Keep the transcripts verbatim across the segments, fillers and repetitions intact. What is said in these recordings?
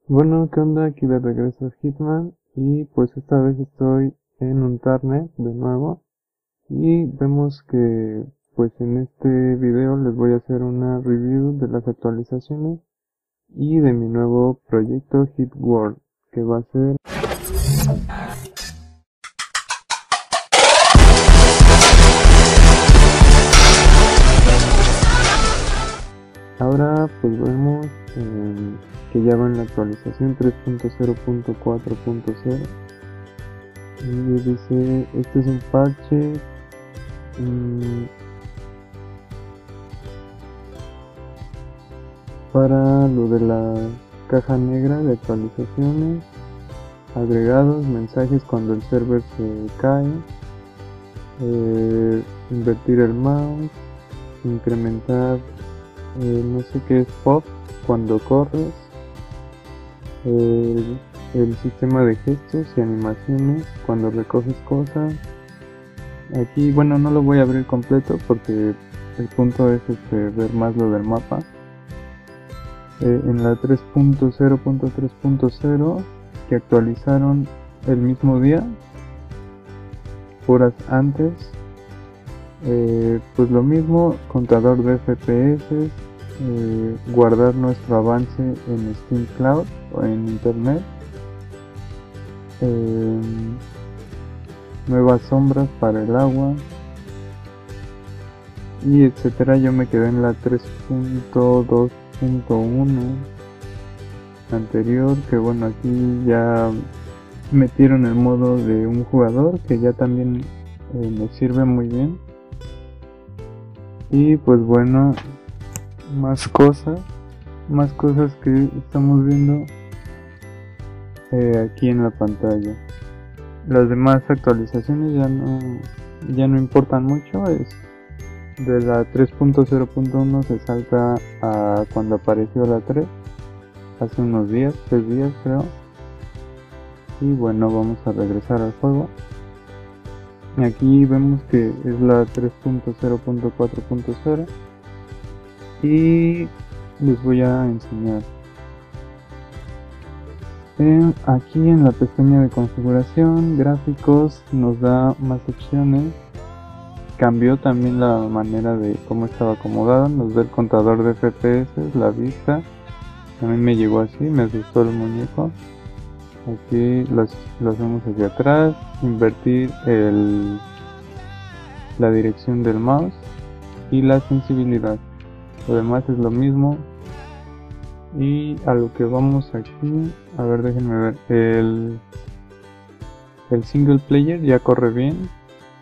Bueno, ¿qué onda? Aquí de regreso a Hitman y pues esta vez estoy en un Unturned de nuevo y vemos que pues en este video les voy a hacer una review de las actualizaciones y de mi nuevo proyecto Hit World, que va a ser... Ahora pues vemos eh, que ya va en la actualización tres punto cero punto cuatro punto cero y dice, este es un parche mmm, para lo de la caja negra de actualizaciones, agregados, mensajes cuando el server se cae, eh, invertir el mouse, incrementar eh, no sé qué es pop cuando corres, eh, el sistema de gestos y animaciones cuando recoges cosas. Aquí bueno, no lo voy a abrir completo porque el punto es este, ver más lo del mapa. Eh, en la tres punto cero punto tres punto cero que actualizaron el mismo día, horas antes, eh, pues lo mismo, contador de F P S, eh, guardar nuestro avance en Steam Cloud o en internet, eh, nuevas sombras para el agua y etcétera. Yo me quedé en la tres punto dos punto uno anterior, que bueno, aquí ya metieron el modo de un jugador que ya también eh, me sirve muy bien. Y pues bueno, más cosas más cosas que estamos viendo eh, aquí en la pantalla. Las demás actualizaciones ya no ya no importan mucho. Es de la tres punto cero punto uno se salta a cuando apareció la tres, hace unos días, tres días creo. Y bueno, vamos a regresar al juego. Y aquí vemos que es la tres punto cero punto cuatro punto cero y les voy a enseñar. Eh, aquí en la pestaña de configuración, gráficos, nos da más opciones. Cambió también la manera de cómo estaba acomodada, nos da el contador de F P S, la vista. A mí me llegó así, me asustó el muñeco. Aquí lo hacemos hacia atrás, invertir el, la dirección del mouse y la sensibilidad. Lo demás es lo mismo. Y a lo que vamos aquí, a ver, déjenme ver, el, el single player ya corre bien.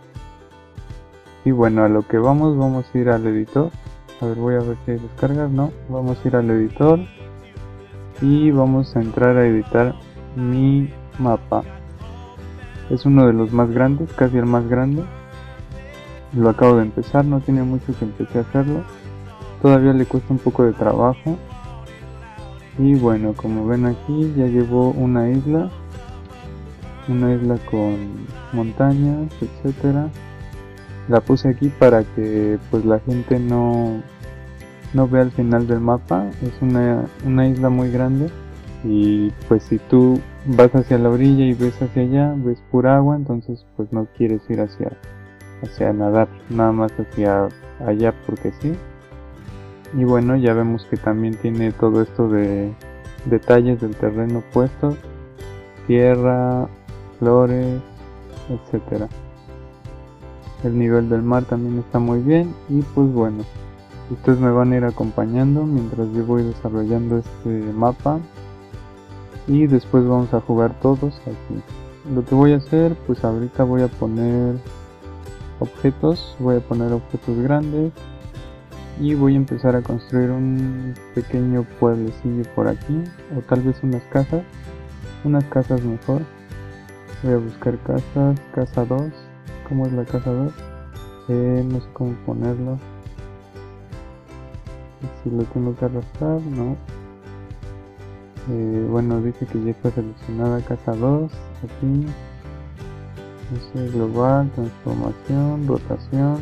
Y bueno, a lo que vamos, vamos a ir al editor. A ver, voy a ver si hay descargas, no, vamos a ir al editor y vamos a entrar a editar mi mapa. Es uno de los más grandes, casi el más grande. Lo acabo de empezar, no tiene mucho que empecé a hacerlo. Todavía le cuesta un poco de trabajo. Y bueno, como ven aquí ya llevo una isla. Una isla con montañas, etcétera. La puse aquí para que pues la gente no, no vea el final del mapa. Es una, una isla muy grande. Y pues si tú vas hacia la orilla y ves hacia allá, ves pura agua, entonces pues no quieres ir hacia, hacia nadar, nada más hacia allá porque sí. Y bueno, ya vemos que también tiene todo esto de detalles del terreno puestos, tierra, flores, etcétera. El nivel del mar también está muy bien. Y pues bueno, ustedes me van a ir acompañando mientras yo voy desarrollando este mapa. Y después vamos a jugar todos aquí. Lo que voy a hacer, pues ahorita voy a poner objetos, voy a poner objetos grandes y voy a empezar a construir un pequeño pueblecillo por aquí, o tal vez unas casas, unas casas mejor. Voy a buscar casas, casa dos, ¿cómo es la casa dos? Eh, no sé cómo ponerlo, si lo tengo que arrastrar, no. Eh, bueno, dice que ya está seleccionada casa dos, aquí, no sé, global, transformación, rotación,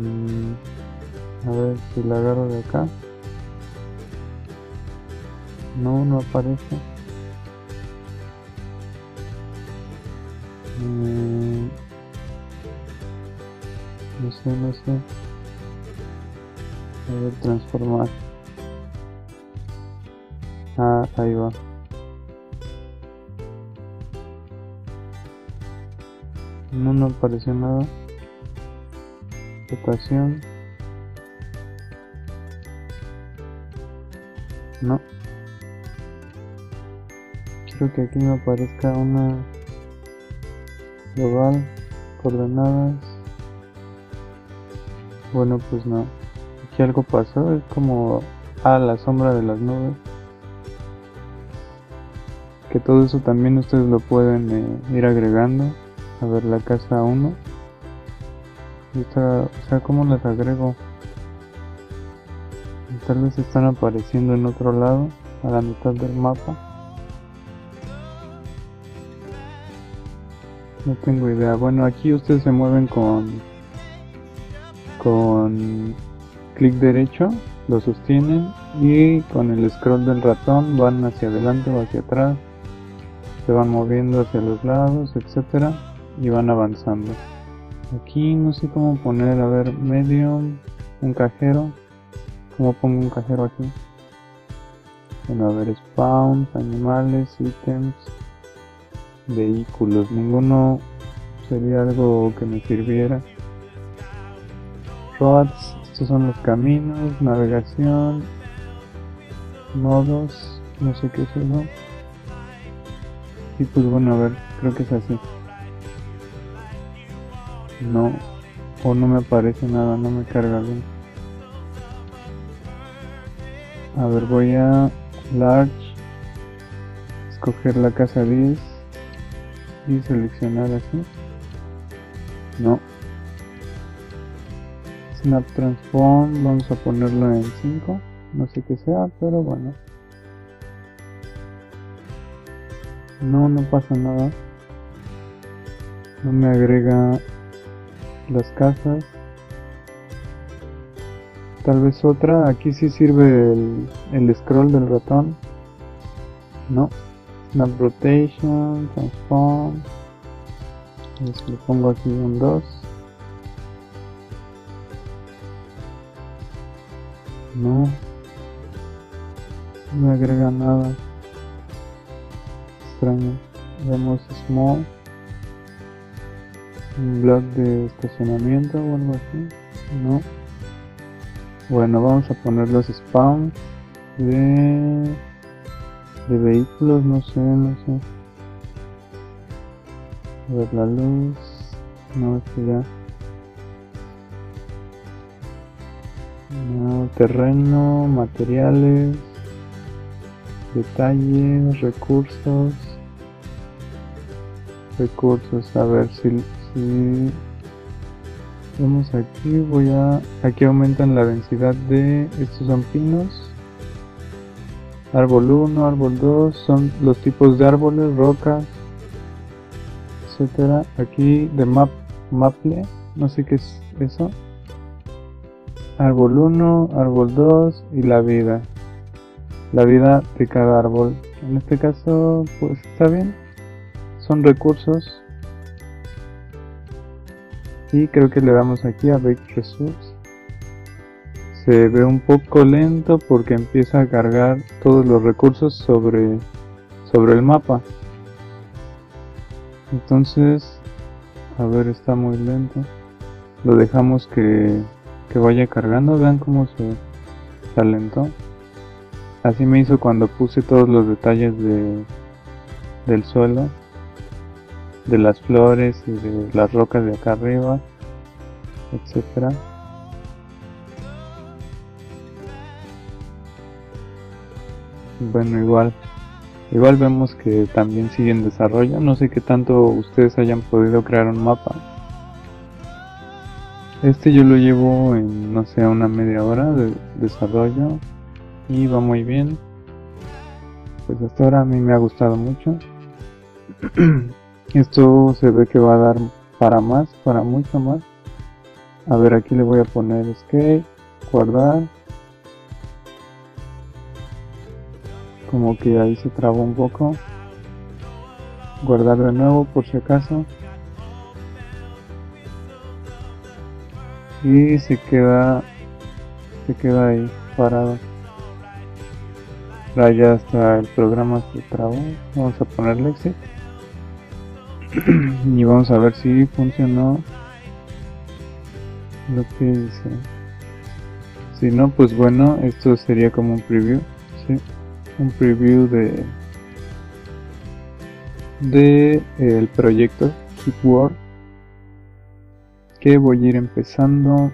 mm, a ver si la agarro de acá, No, no aparece. Mm, no sé, no sé. A ver, transformar. Ah, ahí va. No, no apareció nada. Rotación. No. Quiero que aquí me aparezca una global, coordenadas. Bueno, pues no. Aquí algo pasó, es como a la sombra de las nubes. Que todo eso también ustedes lo pueden eh, ir agregando. A ver, la casa uno. Esta, o sea, ¿cómo las agrego? Tal vez están apareciendo en otro lado, a la mitad del mapa. No tengo idea. Bueno, aquí ustedes se mueven con con clic derecho, lo sostienen y con el scroll del ratón van hacia adelante o hacia atrás, se van moviendo hacia los lados, etcétera, y van avanzando. Aquí no sé cómo poner, a ver, medium, un cajero. ¿Cómo pongo un cajero aquí? Bueno, a ver, spawns, animales, ítems, vehículos. Ninguno sería algo que me sirviera. Roads, estos son los caminos, navegación, nodos, no sé qué es eso. Y pues bueno, a ver, creo que es así. No, o no me aparece nada, no me carga bien. A ver, voy a large, escoger la casa diez y seleccionar así. No. Snap transform, vamos a ponerlo en cinco, no sé qué sea, pero bueno. No, no pasa nada. No me agrega las casas. Tal vez otra, aquí sí sirve el, el scroll del ratón. No. Snap rotation, transform. Le pongo aquí un dos. No. No me agrega nada. Extraño. Vemos small. Un block de estacionamiento o algo así. No. Bueno, vamos a poner los spawns de, de vehículos, no sé, no sé. A ver la luz. No, esto ya. No, terreno, materiales, detalles, recursos. Recursos, a ver si, si vamos aquí, voy a, aquí aumentan la densidad de, estos son pinos, árbol uno, árbol dos, son los tipos de árboles, rocas, etcétera. Aquí de map, maple, no sé qué es eso, árbol uno, árbol dos y la vida, la vida de cada árbol. En este caso, pues está bien, son recursos. Y creo que le damos aquí a Bake Resource. Se ve un poco lento porque empieza a cargar todos los recursos sobre, sobre el mapa. Entonces, a ver, está muy lento. Lo dejamos que, que vaya cargando. Vean cómo se alentó. Así me hizo cuando puse todos los detalles de, del suelo, de las flores y de las rocas de acá arriba, etcétera. Bueno, igual igual vemos que también sigue en desarrollo. No sé qué tanto ustedes hayan podido crear un mapa. Este yo lo llevo en, no sé, una media hora de desarrollo y va muy bien. Pues hasta ahora a mí me ha gustado mucho. Esto se ve que va a dar para más, para mucho más. A ver, aquí le voy a poner escape, guardar, como que ahí se trabó un poco. Guardar de nuevo por si acaso. Y se queda se queda ahí parado. Ahora ya está el programa se trabó. Vamos a ponerle exit y vamos a ver si funcionó lo que dice. Si no, pues bueno, esto sería como un preview, ¿sí? Un preview de de eh, el proyecto Keepword, que voy a ir empezando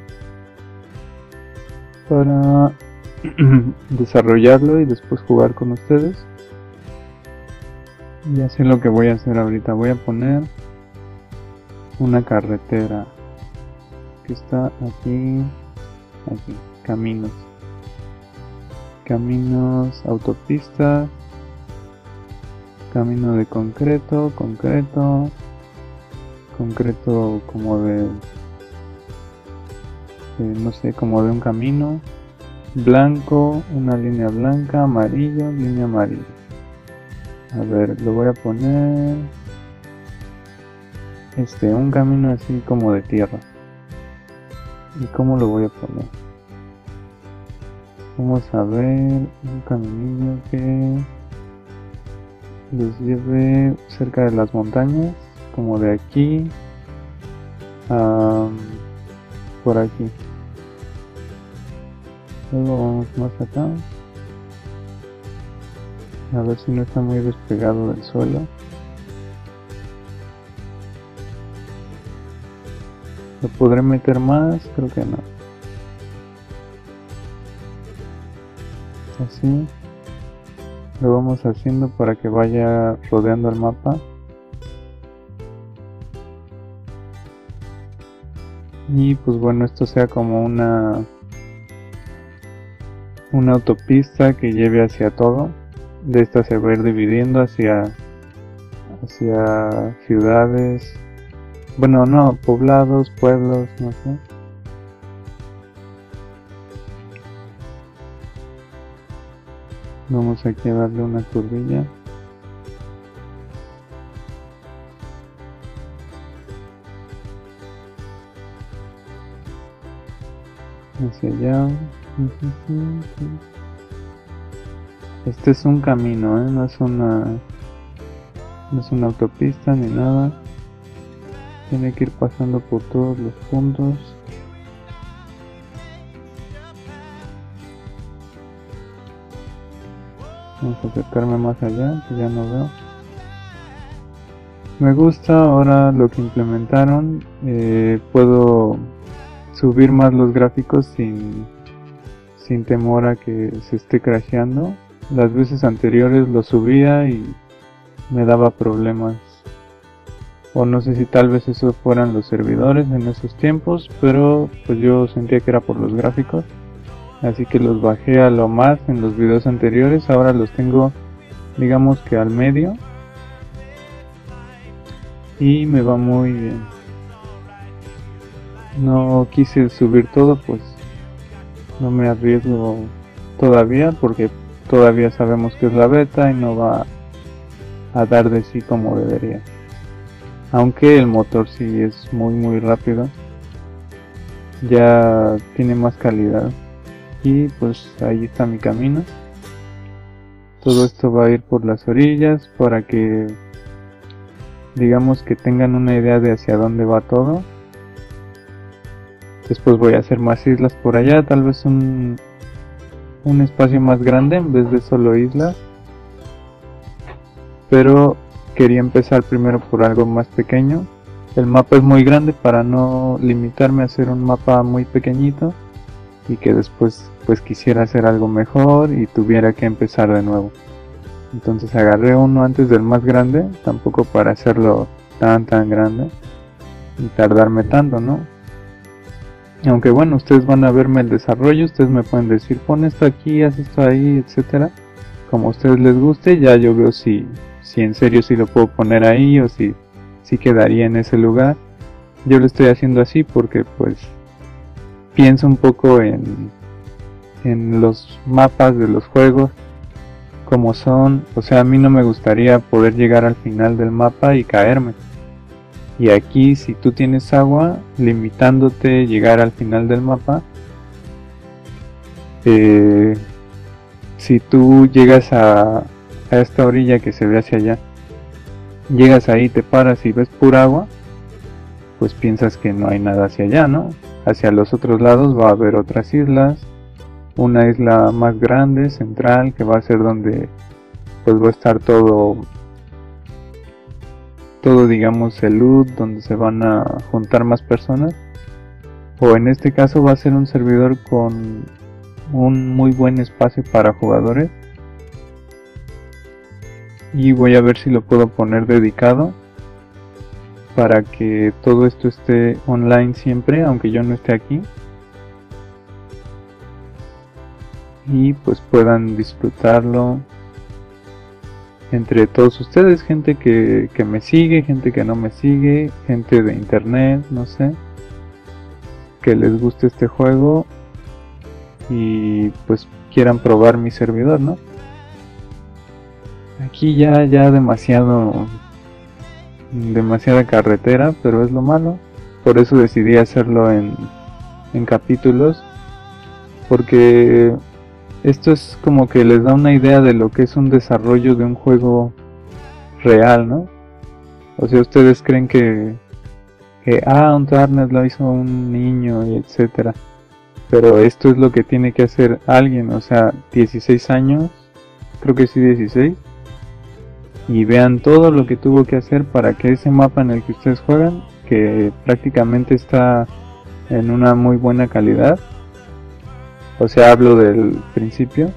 para desarrollarlo y después jugar con ustedes. Y así es lo que voy a hacer ahorita. Voy a poner una carretera que está aquí, aquí, caminos, caminos, autopistas, camino de concreto, concreto, concreto como de, de no sé, como de un camino, blanco, una línea blanca, amarillo, línea amarilla. A ver, lo voy a poner este, un camino así como de tierra. ¿Y cómo lo voy a poner? Vamos a ver un caminillo que los lleve cerca de las montañas, como de aquí a por aquí. Luego vamos más acá, a ver si no está muy despegado del suelo. ¿Lo podré meter más? Creo que no. Así lo vamos haciendo para que vaya rodeando el mapa. Y pues bueno, esto sea como una una autopista que lleve hacia todo. De esta se va a ir dividiendo hacia hacia ciudades, bueno, no, poblados, pueblos, no sé. Vamos aquí a darle una curvilla. Hacia allá. Este es un camino, ¿eh? No es una no es una autopista ni nada. Tiene que ir pasando por todos los puntos. Vamos a acercarme más allá, que ya no veo. Me gusta ahora lo que implementaron. Eh, puedo subir más los gráficos sin, sin temor a que se esté crasheando. Las veces anteriores lo subía y me daba problemas. O no sé si tal vez eso fueran los servidores en esos tiempos, pero pues yo sentía que era por los gráficos. Así que los bajé a lo más en los videos anteriores. Ahora los tengo, digamos que al medio. Y me va muy bien. No quise subir todo, pues no me arriesgo todavía, porque todavía sabemos que es la beta y no va a dar de sí como debería. Aunque el motor sí es muy muy rápido. Ya tiene más calidad. Y pues ahí está mi camino. Todo esto va a ir por las orillas para que digamos que tengan una idea de hacia dónde va todo. Después voy a hacer más islas por allá, tal vez un, un espacio más grande en vez de solo islas. Pero quería empezar primero por algo más pequeño. El mapa es muy grande para no limitarme a hacer un mapa muy pequeñito y que después pues quisiera hacer algo mejor y tuviera que empezar de nuevo. Entonces agarré uno antes del más grande, tampoco para hacerlo tan tan grande y tardarme tanto, ¿no? Aunque bueno, ustedes van a verme el desarrollo, ustedes me pueden decir pon esto aquí, haz esto ahí, etcétera. Como a ustedes les guste, ya yo veo si, si en serio si lo puedo poner ahí o si, si quedaría en ese lugar. Yo lo estoy haciendo así porque pues pienso un poco en, en los mapas de los juegos como son, o sea, a mí no me gustaría poder llegar al final del mapa y caerme. Y aquí, si tú tienes agua, limitándote llegar al final del mapa, eh, si tú llegas a, a esta orilla que se ve hacia allá, llegas ahí, te paras y ves pura agua, pues piensas que no hay nada hacia allá, ¿no? Hacia los otros lados va a haber otras islas, una isla más grande, central, que va a ser donde pues va a estar todo, todo digamos el loot, donde se van a juntar más personas, o en este caso va a ser un servidor con un muy buen espacio para jugadores, y voy a ver si lo puedo poner dedicado para que todo esto esté online siempre, aunque yo no esté aquí, y pues puedan disfrutarlo entre todos ustedes, gente que, que me sigue, gente que no me sigue, gente de internet, no sé, que les guste este juego y pues quieran probar mi servidor, ¿no? Aquí ya, ya demasiado, demasiada carretera, pero es lo malo, por eso decidí hacerlo en, en capítulos, porque esto es como que les da una idea de lo que es un desarrollo de un juego real, ¿no? O sea, ustedes creen que, que ah, Uncharted lo hizo un niño y etcétera, pero esto es lo que tiene que hacer alguien, o sea, dieciséis años, creo que sí dieciséis, y vean todo lo que tuvo que hacer para que ese mapa en el que ustedes juegan, que prácticamente está en una muy buena calidad, o sea, hablo del principio,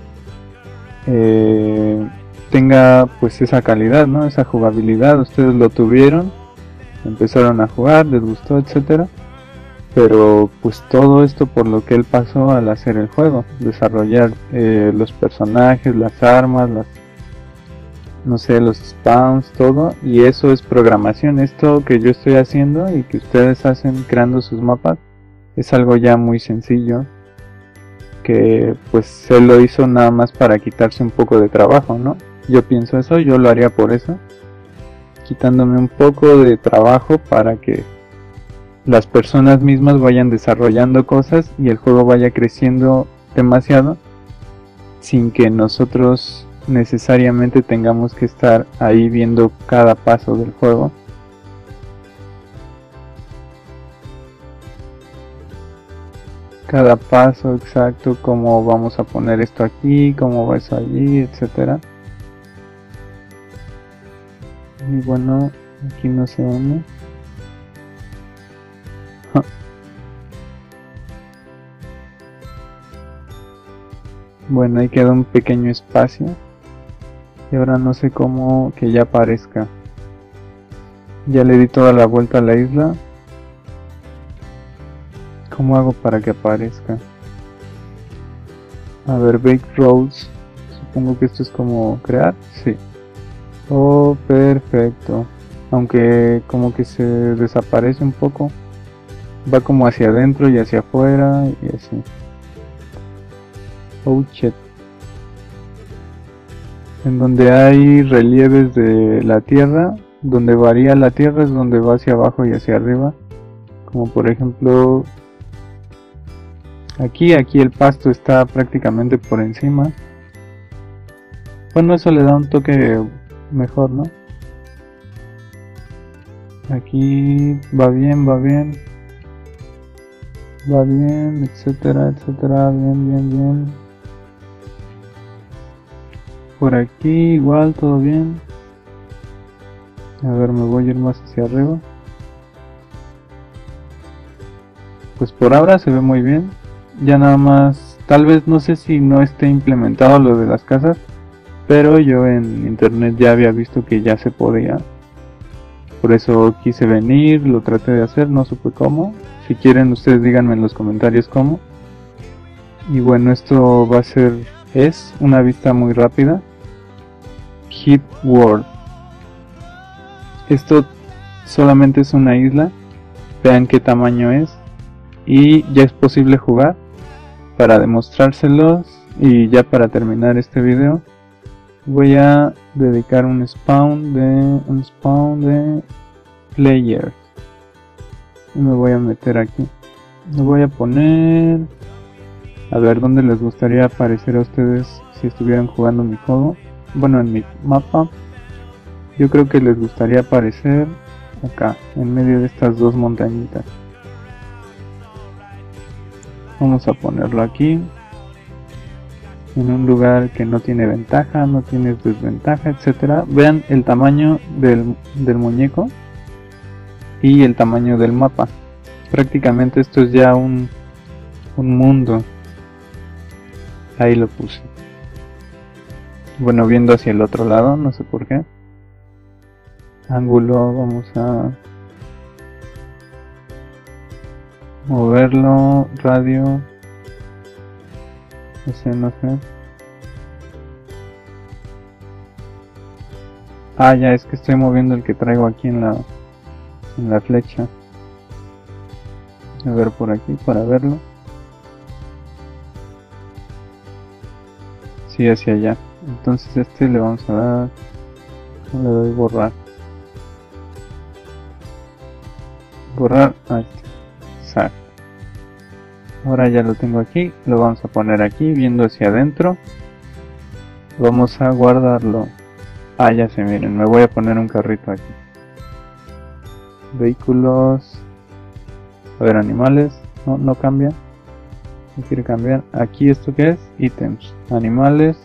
eh, tenga pues esa calidad, ¿no? Esa jugabilidad. Ustedes lo tuvieron, empezaron a jugar, les gustó, etcétera, pero pues todo esto por lo que él pasó al hacer el juego, desarrollar eh, los personajes, las armas, las, no sé, los spawns, todo, y eso es programación. Esto que yo estoy haciendo y que ustedes hacen creando sus mapas es algo ya muy sencillo, que pues él lo hizo nada más para quitarse un poco de trabajo, ¿no? Yo pienso eso, yo lo haría por eso, quitándome un poco de trabajo para que las personas mismas vayan desarrollando cosas y el juego vaya creciendo demasiado sin que nosotros necesariamente tengamos que estar ahí viendo cada paso del juego. Cada paso exacto, cómo vamos a poner esto aquí, cómo va eso allí, etcétera. Y bueno, aquí no se une. Bueno, ahí queda un pequeño espacio. Y ahora no sé cómo que ya aparezca. Ya le di toda la vuelta a la isla. ¿Cómo hago para que aparezca? A ver, Bake Roads. Supongo que esto es como crear. Sí. Oh, perfecto. Aunque como que se desaparece un poco. Va como hacia adentro y hacia afuera y así. Oh, shit. En donde hay relieves de la tierra, donde varía la tierra es donde va hacia abajo y hacia arriba. Como por ejemplo... Aquí, aquí el pasto está prácticamente por encima. Bueno, eso le da un toque mejor, ¿no? Aquí va bien, va bien. Va bien, etcétera, etcétera, bien, bien, bien. Por aquí igual, todo bien. A ver, me voy a ir más hacia arriba. Pues por ahora se ve muy bien. Ya nada más, tal vez no sé si no esté implementado lo de las casas, pero yo en internet ya había visto que ya se podía. Por eso quise venir, lo traté de hacer, no supe cómo. Si quieren ustedes díganme en los comentarios cómo. Y bueno, esto va a ser, es una vista muy rápida. Hit World. Esto solamente es una isla. Vean qué tamaño es. Y ya es posible jugar. Para demostrárselos y ya para terminar este video, voy a dedicar un spawn de un spawn de players y me voy a meter aquí. Me voy a poner a ver dónde les gustaría aparecer a ustedes si estuvieran jugando mi juego. Bueno, en mi mapa yo creo que les gustaría aparecer acá en medio de estas dos montañitas. Vamos a ponerlo aquí en un lugar que no tiene ventaja, no tiene desventaja, etcétera. Vean el tamaño del, del muñeco y el tamaño del mapa. Prácticamente esto es ya un, un mundo. Ahí lo puse. Bueno, viendo hacia el otro lado, no sé por qué. Ángulo, vamos a moverlo, radio. No sé, no sé. Ah, ya, es que estoy moviendo el que traigo aquí en la en la flecha. A ver por aquí para verlo. Sí, hacia allá. Entonces este le vamos a dar, le doy borrar. Borrar, ahí está. Ahora ya lo tengo aquí, lo vamos a poner aquí, viendo hacia adentro. Vamos a guardarlo. Ah, ya se miren, me voy a poner un carrito aquí. Vehículos. A ver, animales. No, no cambia. No quiere cambiar. Aquí, ¿esto qué es? Ítems. Animales.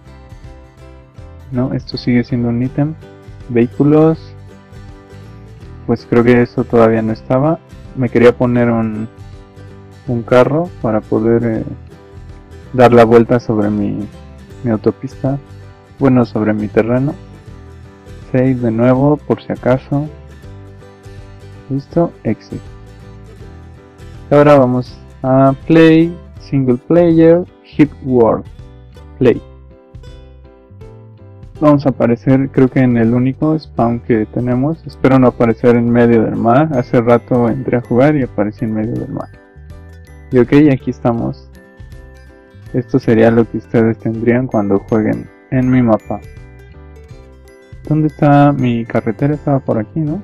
No, esto sigue siendo un ítem. Vehículos. Pues creo que eso todavía no estaba. Me quería poner un, un carro para poder eh, dar la vuelta sobre mi, mi autopista. Bueno, sobre mi terreno. Save de nuevo por si acaso. Listo, exit. Ahora vamos a play, single player, hit world, play. Vamos a aparecer, creo que en el único spawn que tenemos. Espero no aparecer en medio del mar. Hace rato entré a jugar y aparecí en medio del mar. Y ok, aquí estamos. Esto sería lo que ustedes tendrían cuando jueguen en mi mapa. ¿Dónde está mi carretera? Estaba por aquí, ¿no?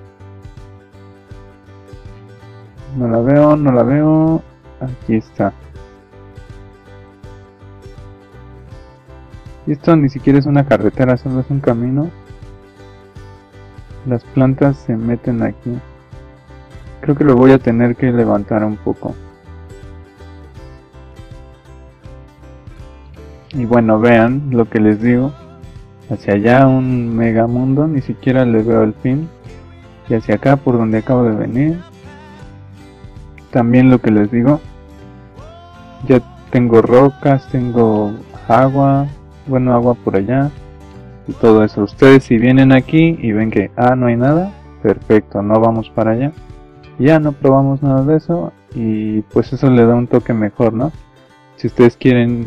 No la veo, no la veo. Aquí está. Y esto ni siquiera es una carretera, solo es un camino. Las plantas se meten aquí. Creo que lo voy a tener que levantar un poco. Y bueno, vean lo que les digo. Hacia allá un mega mundo, ni siquiera le veo el fin. Y hacia acá, por donde acabo de venir, también lo que les digo. Ya tengo rocas, tengo agua. Bueno, agua por allá. Y todo eso. Ustedes si vienen aquí y ven que, ah, no hay nada. Perfecto, no vamos para allá. Ya no probamos nada de eso. Y pues eso le da un toque mejor, ¿no? Si ustedes quieren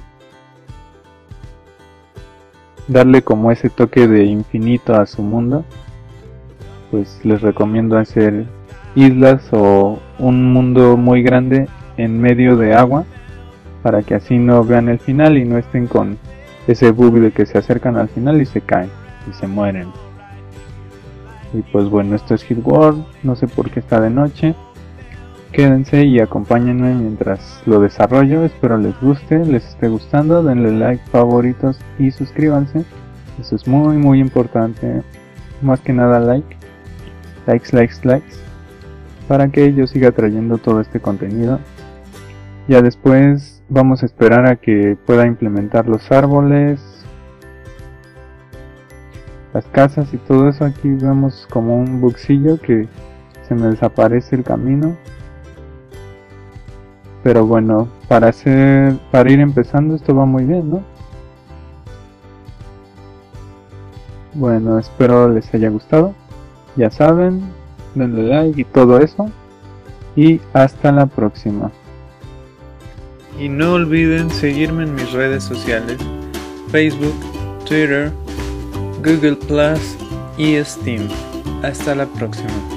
darle como ese toque de infinito a su mundo, pues les recomiendo hacer islas o un mundo muy grande en medio de agua, para que así no vean el final y no estén con ese bug de que se acercan al final y se caen y se mueren. Y pues bueno, esto es Hit World. No sé por qué está de noche. Quédense y acompáñenme mientras lo desarrollo. Espero les guste, les esté gustando. Denle like, favoritos y suscríbanse. Eso es muy muy importante. Más que nada like. Likes, likes, likes. Para que yo siga trayendo todo este contenido. Ya después vamos a esperar a que pueda implementar los árboles, las casas y todo eso. Aquí vemos como un bugcillo que se me desaparece el camino. Pero bueno, para hacer, para ir empezando esto va muy bien, ¿no? Bueno, espero les haya gustado. Ya saben, denle like y todo eso. Y hasta la próxima. Y no olviden seguirme en mis redes sociales: Facebook, Twitter, Google Plus y Steam. Hasta la próxima.